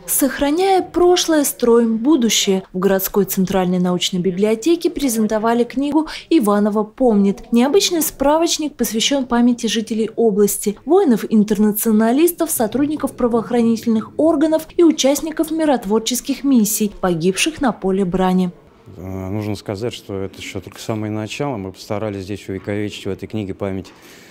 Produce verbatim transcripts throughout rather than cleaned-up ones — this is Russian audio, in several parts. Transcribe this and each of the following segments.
Сохраняя прошлое, строим будущее. В городской центральной научной библиотеке презентовали книгу «Иваново помнит». Необычный справочник посвящен памяти жителей области, воинов-интернационалистов, сотрудников правоохранительных органов и участников миротворческих миссий, погибших на поле брани. Нужно сказать, что это еще только самое начало. Мы постарались здесь увековечить в этой книге память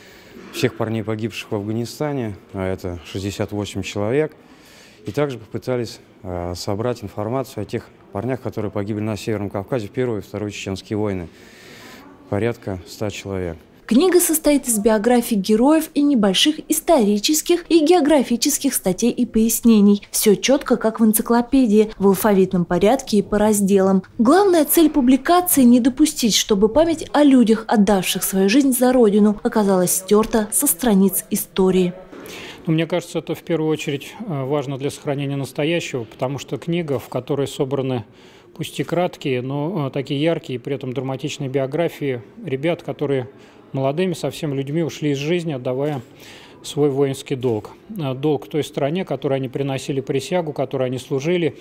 всех парней, погибших в Афганистане, а это шестьдесят восемь человек. И также попытались э, собрать информацию о тех парнях, которые погибли на Северном Кавказе в Первой и Второй Чеченские войны. Порядка ста человек. Книга состоит из биографий героев и небольших исторических и географических статей и пояснений. Все четко, как в энциклопедии, в алфавитном порядке и по разделам. Главная цель публикации – не допустить, чтобы память о людях, отдавших свою жизнь за Родину, оказалась стерта со страниц истории. Мне кажется, это в первую очередь важно для сохранения настоящего, потому что книга, в которой собраны пусть и краткие, но такие яркие и при этом драматичные биографии ребят, которые молодыми совсем людьми ушли из жизни, отдавая свой воинский долг. Долг той стране, которой они приносили присягу, которой они служили,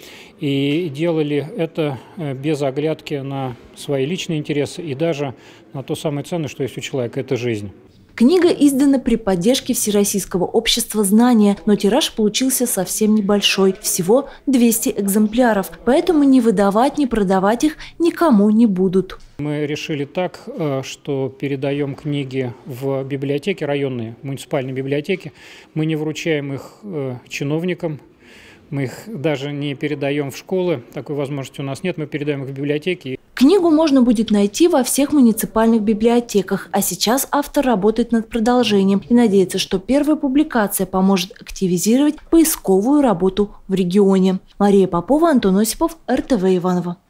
и делали это без оглядки на свои личные интересы и даже на то самое ценное, что есть у человека – это жизнь. Книга издана при поддержке Всероссийского общества знания, но тираж получился совсем небольшой – всего двести экземпляров, поэтому ни выдавать, ни продавать их никому не будут. Мы решили так, что передаем книги в библиотеки районные, муниципальные библиотеки. Мы не вручаем их чиновникам, мы их даже не передаем в школы, такой возможности у нас нет, мы передаем их в библиотеки. Книгу можно будет найти во всех муниципальных библиотеках, а сейчас автор работает над продолжением и надеется, что первая публикация поможет активизировать поисковую работу в регионе. Мария Попова, Антон Осипов, эр тэ вэ Иваново.